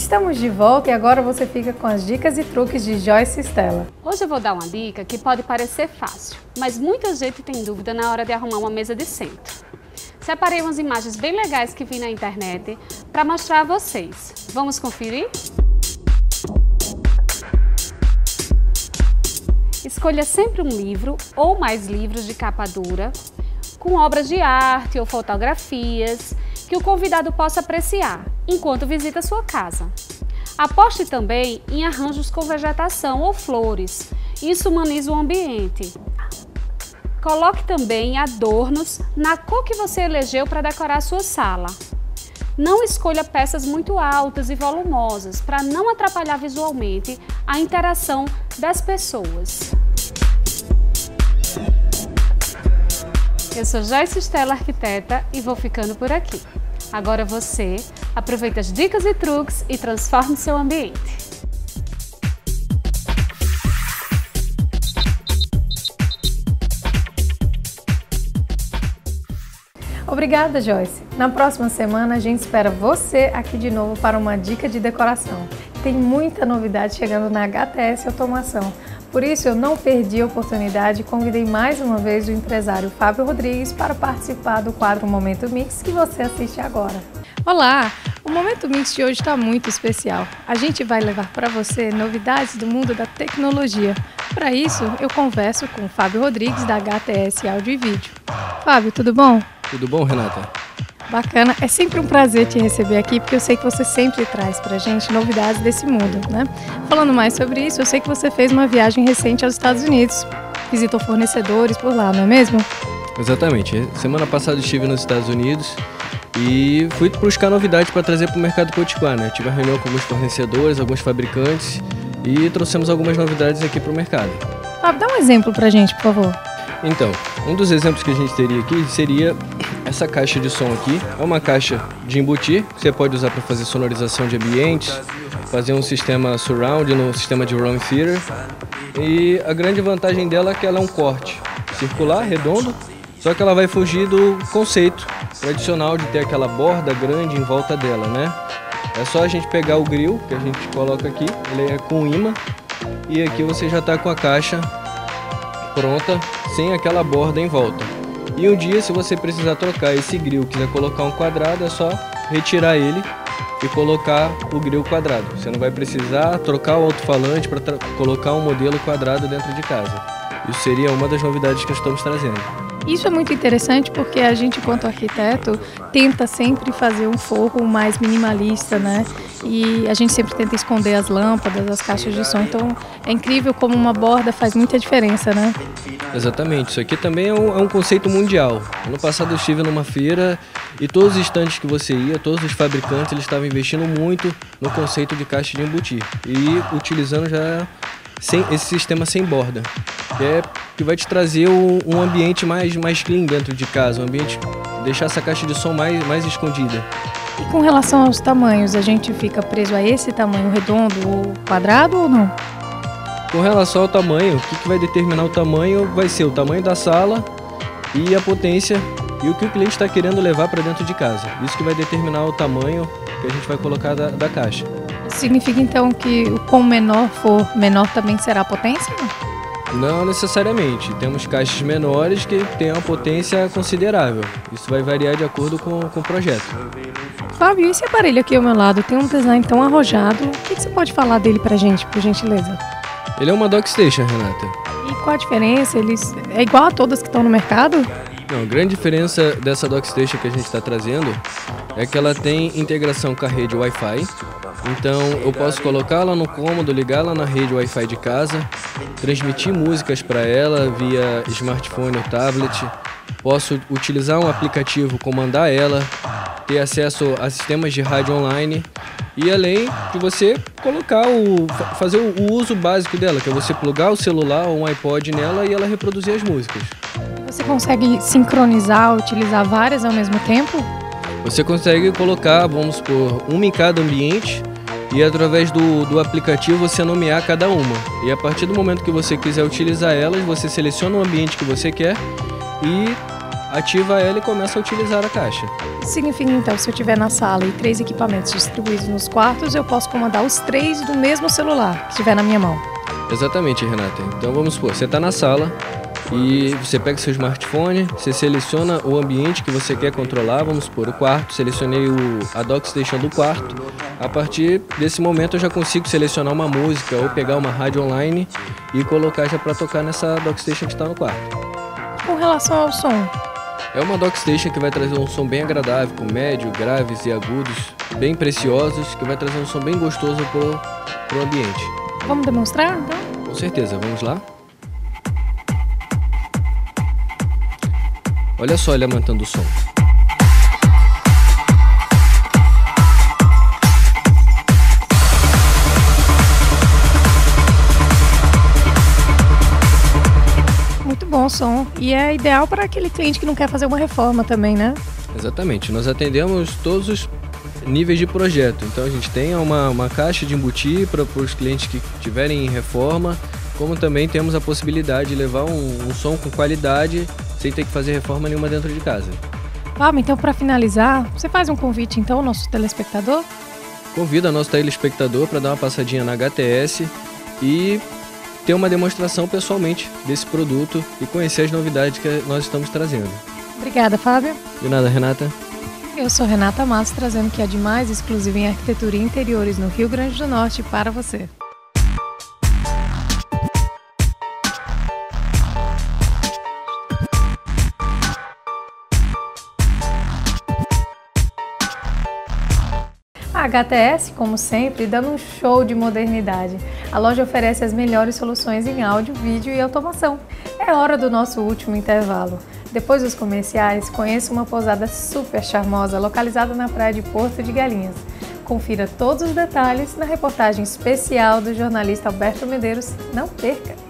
Estamos de volta e agora você fica com as dicas e truques de Joyce Stella. Hoje eu vou dar uma dica que pode parecer fácil, mas muita gente tem dúvida na hora de arrumar uma mesa de centro. Separei umas imagens bem legais que vi na internet para mostrar a vocês. Vamos conferir? Escolha sempre um livro ou mais livros de capa dura, com obras de arte ou fotografias que o convidado possa apreciar enquanto visita sua casa. Aposte também em arranjos com vegetação ou flores, isso humaniza o ambiente. Coloque também adornos na cor que você elegeu para decorar sua sala. Não escolha peças muito altas e volumosas para não atrapalhar visualmente a interação das pessoas. Eu sou Joyce Stella, arquiteta, e vou ficando por aqui. Agora você aproveita as dicas e truques e transforme seu ambiente. Obrigada, Joyce. Na próxima semana a gente espera você aqui de novo para uma dica de decoração. Tem muita novidade chegando na HTS Automação. Por isso eu não perdi a oportunidade e convidei mais uma vez o empresário Fábio Rodrigues para participar do quadro Momento Mix que você assiste agora. Olá! O Momento Mix de hoje está muito especial. A gente vai levar para você novidades do mundo da tecnologia. Para isso, eu converso com o Fábio Rodrigues da HTS Áudio e Vídeo. Fábio, tudo bom? Tudo bom, Renata? Bacana, é sempre um prazer te receber aqui, porque eu sei que você sempre traz pra gente novidades desse mundo, né? Falando mais sobre isso, eu sei que você fez uma viagem recente aos Estados Unidos, visitou fornecedores por lá, não é mesmo? Exatamente, semana passada estive nos Estados Unidos e fui buscar novidades para trazer para o mercado potiguar, né? Tive uma reunião com alguns fornecedores, alguns fabricantes e trouxemos algumas novidades aqui para o mercado. Fábio, dá um exemplo pra gente, por favor. Então, um dos exemplos que a gente teria aqui seria essa caixa de som aqui. É uma caixa de embutir, que você pode usar para fazer sonorização de ambientes, fazer um sistema surround, um sistema de home theater. E a grande vantagem dela é que ela é um corte circular, redondo, só que ela vai fugir do conceito tradicional de ter aquela borda grande em volta dela, né? É só a gente pegar o grill que a gente coloca aqui, ele é com imã, e aqui você já está com a caixa pronta, sem aquela borda em volta. E um dia, se você precisar trocar esse grill, quiser colocar um quadrado, é só retirar ele e colocar o grill quadrado. Você não vai precisar trocar o alto-falante para colocar um modelo quadrado dentro de casa. Isso seria uma das novidades que estamos trazendo. Isso é muito interessante porque a gente, enquanto arquiteto, tenta sempre fazer um forro mais minimalista, né? E a gente sempre tenta esconder as lâmpadas, as caixas de som. Então, é incrível como uma borda faz muita diferença, né? Exatamente. Isso aqui também é um conceito mundial. Ano passado eu estive numa feira e todos os estandes que você ia, todos os fabricantes, eles estavam investindo muito no conceito de caixa de embutir e utilizando já esse sistema sem borda, que vai te trazer um ambiente mais clean dentro de casa, um ambiente, deixar essa caixa de som mais escondida. E com relação aos tamanhos, a gente fica preso a esse tamanho redondo ou quadrado ou não? Com relação ao tamanho, o que vai determinar o tamanho vai ser o tamanho da sala e a potência e o que o cliente está querendo levar para dentro de casa. Isso que vai determinar o tamanho que a gente vai colocar da caixa. Significa então que o quão menor for, menor também será a potência? Não necessariamente. Temos caixas menores que têm uma potência considerável. Isso vai variar de acordo com o projeto. Fábio, esse aparelho aqui ao meu lado tem um design tão arrojado. O que você pode falar dele pra gente, por gentileza? Ele é uma Dockstation, Renata. E qual a diferença? É igual a todas que estão no mercado? Não, a grande diferença dessa Dockstation que a gente está trazendo é que ela tem integração com a rede Wi-Fi. Então eu posso colocá-la no cômodo, ligá-la na rede Wi-Fi de casa, transmitir músicas para ela via smartphone ou tablet. Posso utilizar um aplicativo, comandar ela, ter acesso a sistemas de rádio online e além de você fazer o uso básico dela, que é você plugar o celular ou um iPod nela e ela reproduzir as músicas. Você consegue sincronizar, utilizar várias ao mesmo tempo? Você consegue colocar, vamos supor, uma em cada ambiente e através do aplicativo você nomear cada uma. E a partir do momento que você quiser utilizar elas, você seleciona o ambiente que você quer e ativa ela e começa a utilizar a caixa. Significa então, se eu estiver na sala e 3 equipamentos distribuídos nos quartos, eu posso comandar os 3 do mesmo celular que estiver na minha mão. Exatamente, Renata. Então vamos supor, você está na sala e você pega seu smartphone, você seleciona o ambiente que você quer controlar, vamos supor, o quarto, selecionei a DockStation do quarto. A partir desse momento eu já consigo selecionar uma música ou pegar uma rádio online e colocar já para tocar nessa DockStation que está no quarto. Com relação ao som, é uma DockStation que vai trazer um som bem agradável, com médio, graves e agudos, bem preciosos, que vai trazer um som bem gostoso pro ambiente. Vamos demonstrar, então? Com certeza, vamos lá? Olha só ele aumentando o som. Muito bom o som. E é ideal para aquele cliente que não quer fazer uma reforma também, né? Exatamente. Nós atendemos todos os níveis de projeto. Então a gente tem uma caixa de embutir para os clientes que tiverem em reforma, como também temos a possibilidade de levar um som com qualidade sem ter que fazer reforma nenhuma dentro de casa. Fábio, então para finalizar, você faz um convite então ao nosso telespectador? Convido a nosso telespectador para dar uma passadinha na HTS e ter uma demonstração pessoalmente desse produto e conhecer as novidades que nós estamos trazendo. Obrigada, Fábio. De nada, Renata. Eu sou Renata Matos, trazendo o que há de mais exclusivo em arquitetura e interiores no Rio Grande do Norte para você. A HTS, como sempre, dando um show de modernidade. A loja oferece as melhores soluções em áudio, vídeo e automação. É hora do nosso último intervalo. Depois dos comerciais, conheça uma pousada super charmosa localizada na praia de Porto de Galinhas. Confira todos os detalhes na reportagem especial do jornalista Alberto Medeiros. Não perca!